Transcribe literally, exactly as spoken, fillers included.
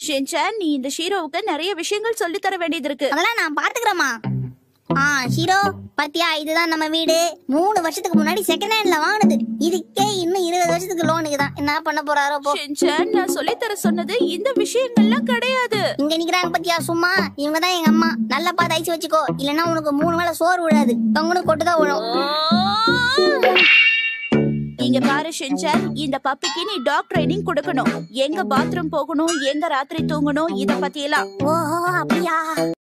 Shinchan, நீ இந்த ஷீரோவுக்கு நிறைய விஷயங்கள் சொல்லி தர வேண்டியது இருக்கு. அதெல்லாம் நான் பாத்துக்கிறேம்மா. ஆ ஷீரோ, பாத்தியா, இதுதான் நம்ம வீடு. மூணு வருஷத்துக்கு முன்னாடி செகண்ட் ஹேண்ட்ல வாங்கினது. இதுக்கே இன்னும் இருபது வருஷத்துக்கு லோனுக்கு தான். என்ன பண்ண போறாரோ போ. ஷின்சான், நான் சொல்லி தர சொன்னது இந்த விஷயங்கள்லாம் கிடையாது. இங்க நிக்கிறாங்க பாத்தியா சும்மா, இவங்க தான் எங்க அம்மா. நல்லா பார்த்து ஐச்சு வச்சுக்கோ, இல்லன்னா உனக்கு மூணு வேளை சோறு விழாது, தொங்கனு கொட்டுதான் விழும். இங்க பாரு ஷின்சான், இந்த பப்பிக்கு நீ டாக் ட்ரைனிங் கொடுக்கணும். எங்க பாத்ரூம் போகணும், எங்க ராத்திரி தூங்கணும், இத பத்தி எல்லாம். ஓ அப்படியா?